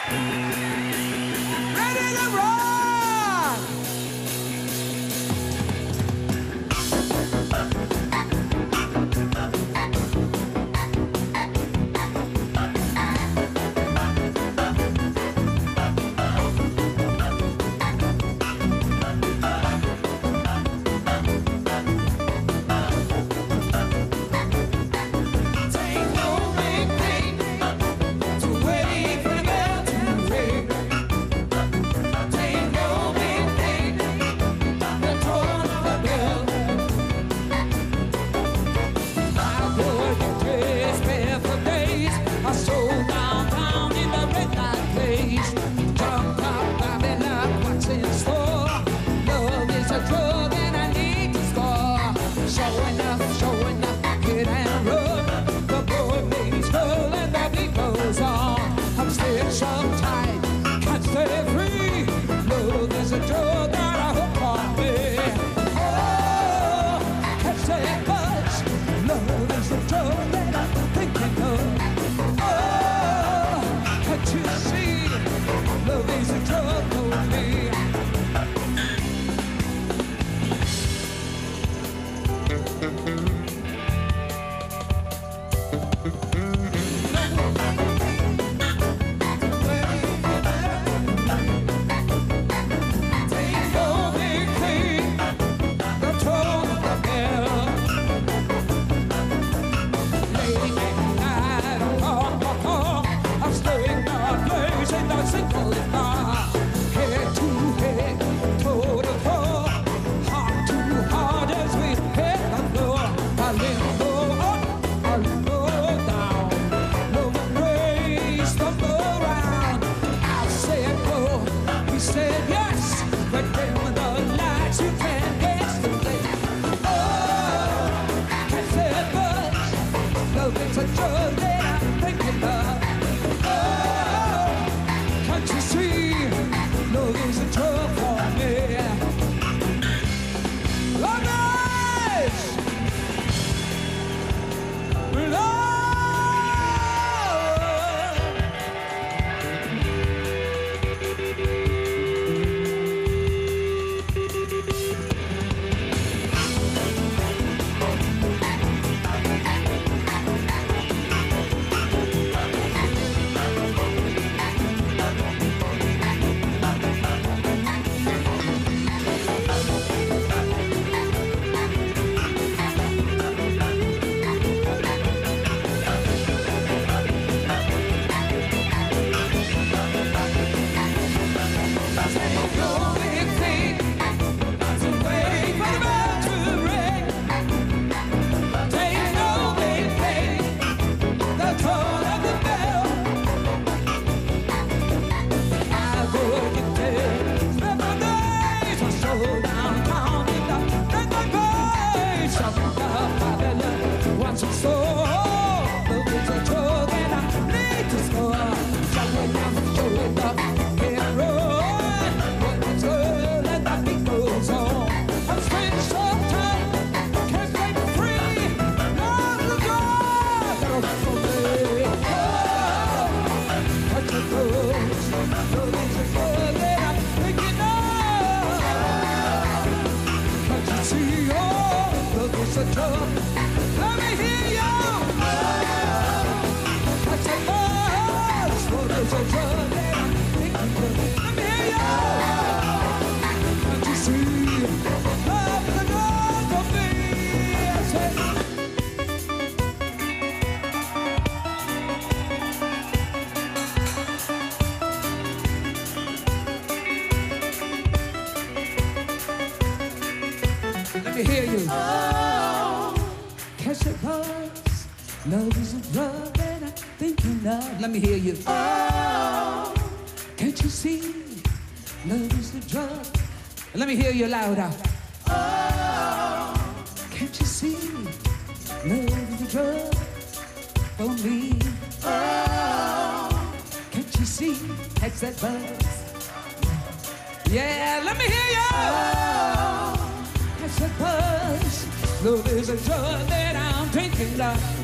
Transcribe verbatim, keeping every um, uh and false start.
Ready to rock! Hear you. Oh, catch a buzz. Love is a drug that I'm thinking of. Let me hear you. Oh, can't you see? Love is the drug. Let me hear you louder. Oh, can't you see? Love is a drug for me. Oh, can't you see? Catch that buzz. Yeah, let me hear you. Oh, catch that buzz. Love is a drug that I'm drinking of.